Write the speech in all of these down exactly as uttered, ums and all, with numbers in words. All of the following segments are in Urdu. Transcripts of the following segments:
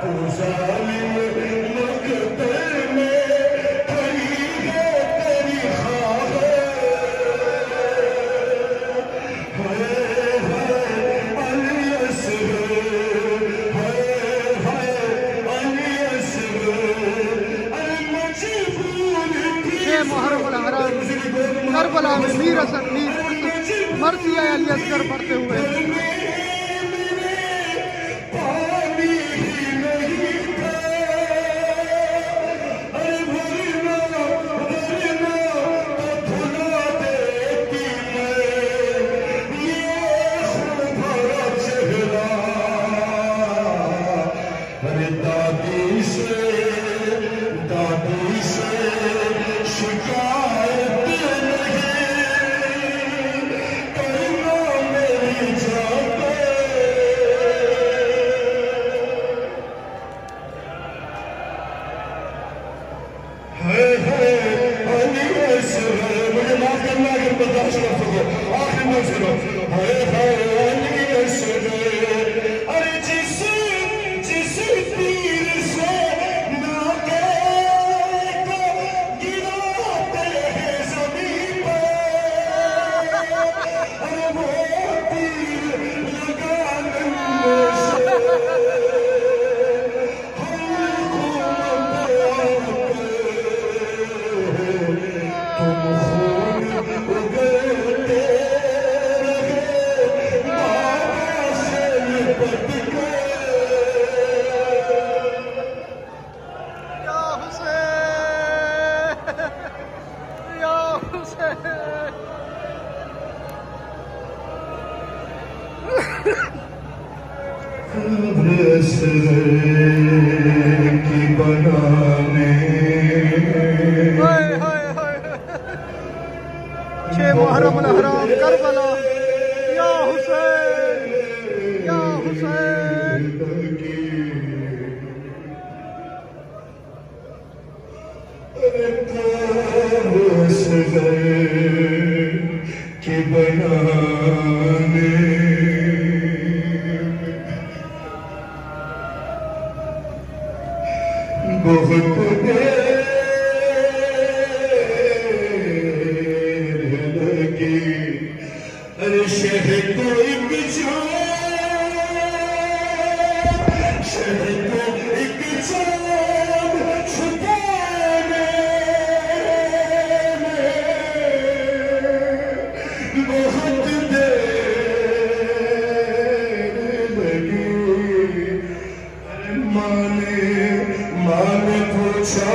کربلا میں میر حسن میر مرثیہ علی اصغر پڑھتے ہوئے چھ محرم الحرام کربلا یا حسین یا حسین کے بنانے بہت دیر لگی ارے شہر کو ایک چاند شہر کو ایک چاند چھپانے میں بہت دیر لگی ارے ماں نے ماں نے پوچھا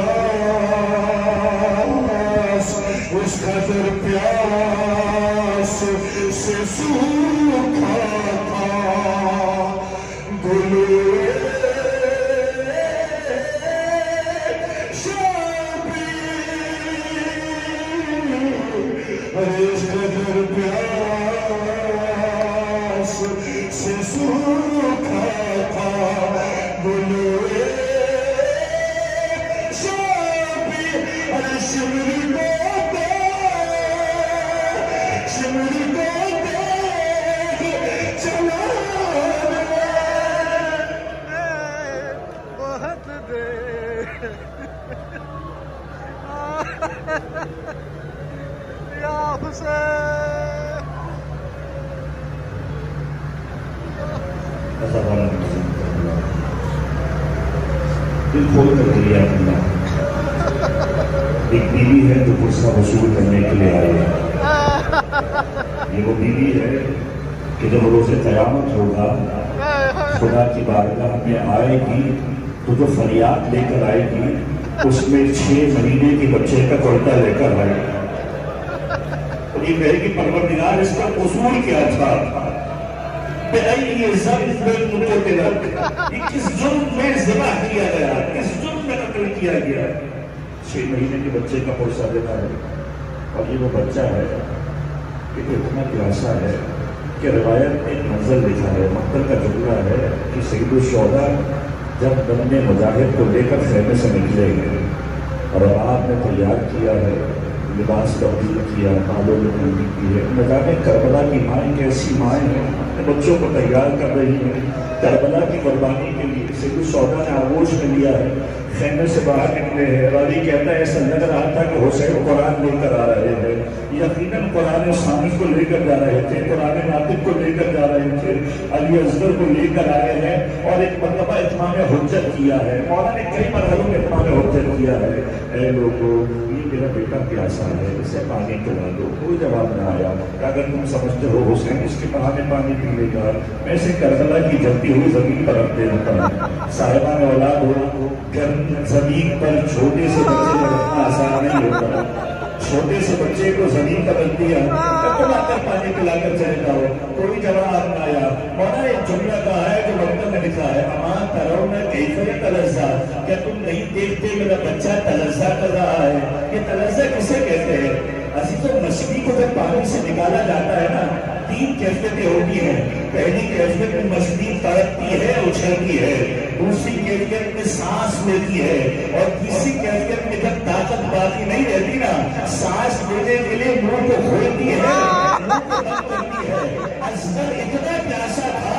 اس قدر پیاس سے سوکھا تھا گلوئے شابی اس قدر پیاس سے سوکھا تھا گلوئے شابی شمر یا حسین دل کھول کر دیا اپنا ایک بیوی ہے جو غصہ وصول کرنے کے لیے آئی ہے. یہ وہ بیوی ہے کہ جب روز قیامت ہوگا خدا کی بارگاہ میں آئے گی تو جو فریاد لے کر آئے گی اس میں چھ مہینے کے بچے کا قرطہ لے کر آئے گی. اور یہ کہے کہ پروردگار اس کا قصور کیا تھا؟ بأي ذنب قتلت، یہ کس جرم میں ذبح کیا گیا، کس جرم میں قتل کیا گیا؟ چھ مہینے کے بچے کا پرسہ دیتا ہے. اور یہ وہ بچہ ہے کہ اتنا پیاسا ہے کہ روایت میں ایک منظر لکھا ہے، مقتل کا جملہ ہے کہ سید الشہداء جب دم مجاہد کو لے کر خیمے سے نکلے گئے اور آپ نے تیار کیا ہے، لباس تبدیل کیا، بالوں میں مہندی کی ہے. نہ جانے کربلا کی مائیں کیسی مائیں ہیں، بچوں کو تیار کر رہی ہیں کربلا کی قربانی کے لیے. سید الشہداء نے آغوش میں لیا ہے، خیمے سے باہر نکلے ہیں. راوی کہتا ہے ایسا لگ رہا تھا کہ حسین قرآن لے کر آ رہے ہیں. یقیناً قرآن ثانی کو لے کر جا رہے تھے، قرآن ناطق کو لے کر جا رہے تھے، علی اصغر کو لے کر آئے ہیں اور ایک مرتبہ اتمام حجت کیا ہے. مولا نے کئی مرحلوں میں اتمام حجت کیا ہے. اے لوگوں، یہ میرا بیٹا پیاسا ہے، اسے پانی پلا دو. کوئی جواب نہ آیا. اگر تم سمجھتے ہو حسین اس کے بہانے پانی پی لے گا، میں اسے کربلا کی جلتی ہوئی زمین پر رکھ دے دیتا ہوں. صاحبان اولاد ہو، زمین پر چھوٹے سے بچے کو رکھنا آسان نہیں ہوتا. چھوٹے سے بچے کو زمین پر رکھ دیا، کب آ کر پانی پلا کر چلے جاؤ. کوئی جواب نہ آیا. مولا ایک جملہ کہا ہے جو مکتب میں لکھا ہے، اما ترون کیفیہ تلذہ، کیا تم نہیں دیکھتے میرا بچہ تلذہ کر رہا ہے؟ یہ تلذہ کسے کہتے ہیں؟ عزیزوں، مچھلی کو جب پانی سے نکالا جاتا ہے نا، تین کیفیتیں ہوتی ہیں. پہلی کیفیت میں مچھلی تڑپتی ہے، اچھلتی ہے. دوسری کیفیت میں سانس لیتی ہے. اور تیسری کیفیت میں جب طاقت باقی نہیں رہتی نا، سانس لینے کے لیے منہ کو کھولتی ہے، منہ کو بند کرتی ہے. اصغر اتنا پیاسا تھا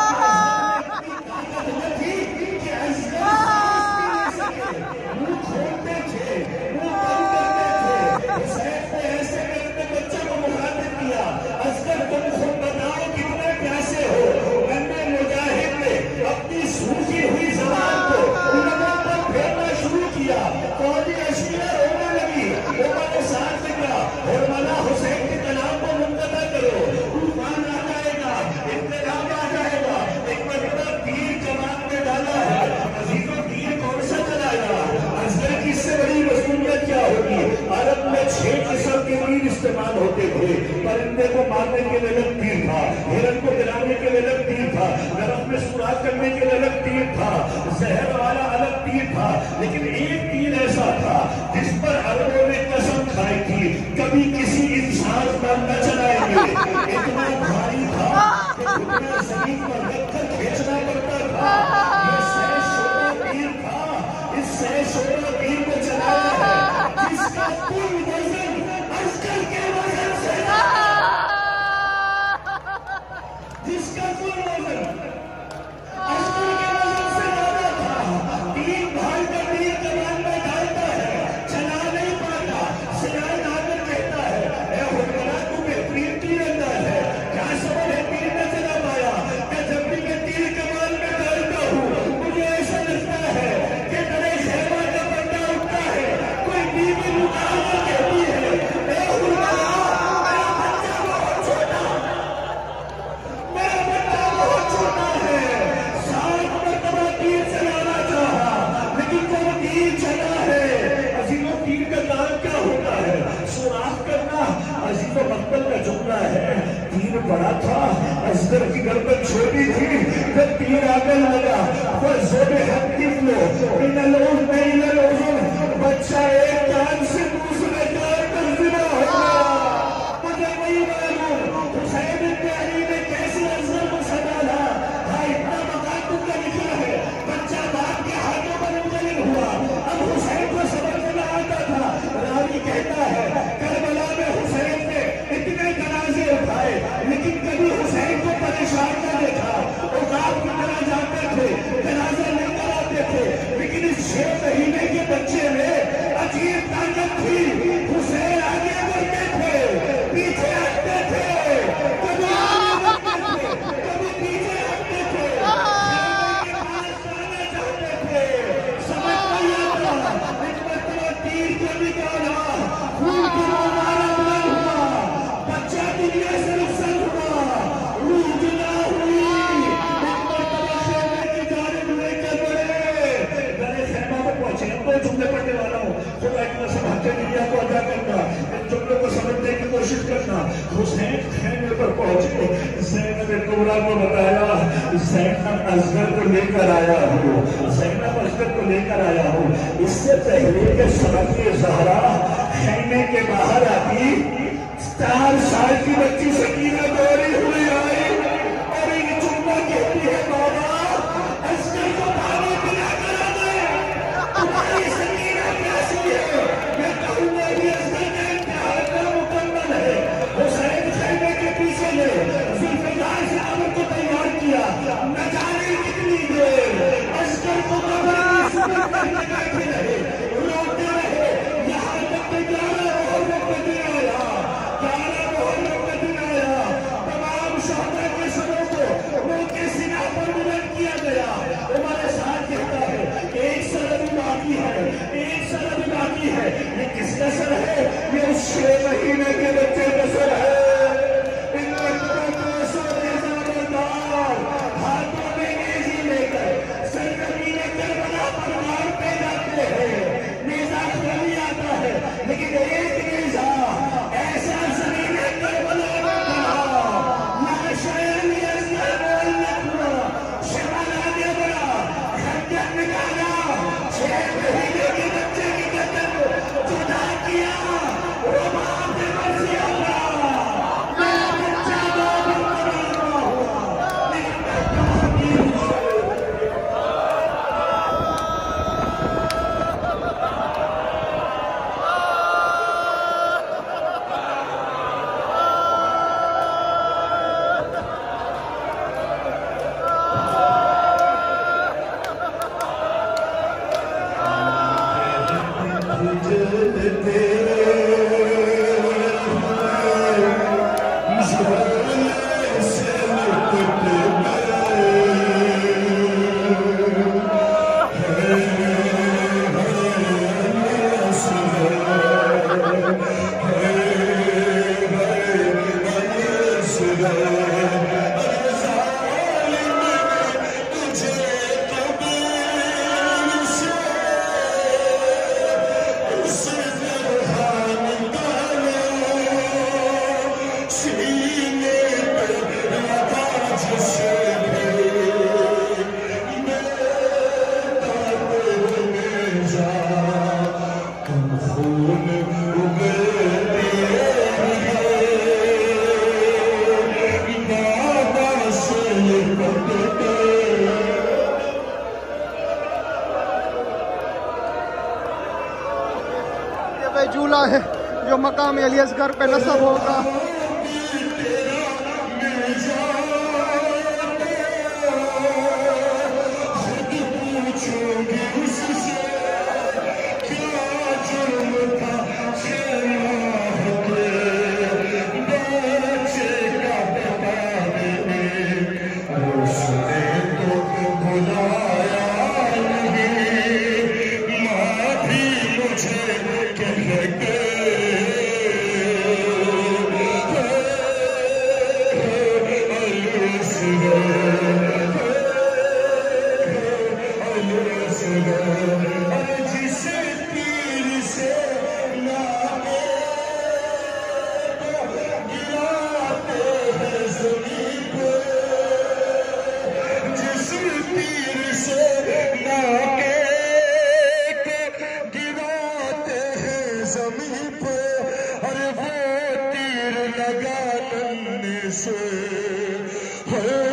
کہ طاقت نہ تھی کہ اصغر سانس نہیں لے سکے. منہ کھولتے تھے، منہ بند کرتے تھے. حسین نے ایسے میں اپنے بچے کو مخاطب کیا، اصغر تم خود بتاؤ کتنے پیاسے ہو. میں مجاہد نے اپنی سوکھی ہوئی زبان کو علماء پر پھیرنا شروع کیا. فوجی اشیاء رونے لگی. عمر نے ساتھ نکلا اور مولا حسین کے کلام کو منقطع کرو، طوفان آ جائے گا، انتقام آ جائے گا. ایک مرتبہ تیر کمان میں ڈالا ہے. عزیزوں، تیر کون سا چلایا؟ اصغر کی اس سے بڑی مسئولیت کیا ہوگی؟ عرب میں چھ قسم کے تیر استعمال ہوتے تھے. پرندے کو مارنے کے لیے الگ تیر تھا، ہرن کو گرانے کے لیے الگ تیر تھا، نرف میں سوراخ کرنے کے لیے الگ تیر تھا، زہر والا الگ تیر تھا. لیکن ایک تیر ایسا تھا جس پر عربوں نے قسم کھائی تھی کبھی کسی انسان پر نہ چلائیں گے. اتنا بھاری تھا کہ اتنا زمین پر رکھ کر کھینچنا پڑتا تھا. یہ سہ شعلہ تیر تھا. اس سہ شعلہ تیر کو چلایا ہے جس کا کل وزن اصغر کے وزن سے جس کا کل وزن اصغر کے وزن سے زیادہ تھا. تین بھائی کا تیر کمان میں ڈالتا ہے، چلا نہیں پاتا. سیائی ناظر کہتا ہے، اے حکمراں تمہیں کا جملہ ہے، تیر بڑا تھا، اصغر کی گردن چھوٹی تھی، جب تیر آگے لگا فَزَوْبِ حَقِّفْلُ مِنَ الْعُزْمِ إِلَى الْعُزْمِ، بچہ ایک کان سے دوسرے کان پر زنا ہوگا۔ مجھے نہیں معلوم حسین ابن علی نے کیسے اصغر کو سنبھالا، ہاں اتنا مقام تم کا لکھا ہے، بچہ باپ کے ہاتھوں پر منقلب ہوا، اب حسین کو سمجھنا آتا تھا۔ راوی کہتا ہے کربلا میں حسین نے اتنے جنازے اٹھائے لیکن کبھی حسین کو پریشان نہ دیکھا، وہ باپ کی طرح جاتے تھے، جنازہ لے کر آتے تھے، لیکن اس چھ مہینے کے بچے میں عجیب طاقت تھی، حسین آگے بڑھتے تھے، پیچھے ہٹتے تھے، کبھی آگے بڑھتے تھے، کبھی پیچھے ہٹتے تھے، کے پاس جانا چاہتے تھے، سمجھ نہیں آتا، ایک مرتبہ تیر کو نکالا، خون کی مارا بلند ہوا، بچہ دنیا سے رخصت ہوا، روح جدا ہوئی، ایک مرتبہ خیمے کی جانب لے کر بڑھے، میں خیمہ پر پہنچے، دو جملے پڑھنے والا ہوں، خدا کی قسم حق دنیا کو ادا کرنا، ان جملوں کو سمجھنے کی کوشش کرنا۔ حسین خیمے پر پہنچے، زینب کبریٰ کو بتایا زینب اصغر کو لے کر آیا ہوں، زینب اصغر کو لے کر آیا ہوں۔ اس سے پہلے کہ سبق زہرا خیمے کے باہر آتی، چار سال کی بچی سکینہ دوڑی ہوئی آئی اور ایک جملہ کہتی ہے بابا اصغر کو پانی پلا کر آ گئے، تمہاری سکینہ پیاسی ہے، میں کہوں گا بھی اصغر کا امتحان مکمل ہے۔ حسین خیمے کے پیچھے لے ذوالفقار سے عمر کو تیار کیا، نہ جانے کتنی دیر اصغر کو قبر کی صورت میں بیٹھے رہے، روتے رہے، یہاں تک کہ گیارہ محرم کا دن آیا، گیارہ محرم کا دن آیا، تمام شہداء کے سروں کو روح کے سینہ پر بلند کیا گیا۔ عمر سعد کہتا ہے ایک سر ابھی باقی ہے، ایک سر ابھی باقی ہے، یہ کس کا سر ہے؟ یہ اس چھ مہینے کے بچے کا سر ہے۔ ان لڑکوں کو سونے زبردار ہاتھوں میں نیزی لے کر سرزمین کربلا پر مارتے جاتے ہیں، نیزہ خالی آتا ہے لیکن ایک نیزہ ایسا زمین کربلا میں پڑا، لاشیں اصغر معلق ہوا، شمال آگے بڑھا، خنجر نکالا، چھ مہینے کے بچے کی گردن جدا کیا، وہ باپ نے مرضی ہوا، میرا بچہ دو مرتبہ ہوا، لیکن میں کہاں کی جھولا ہے جو مقام علی اصغر پہ نصب ہوگا۔ مجھے سے ہے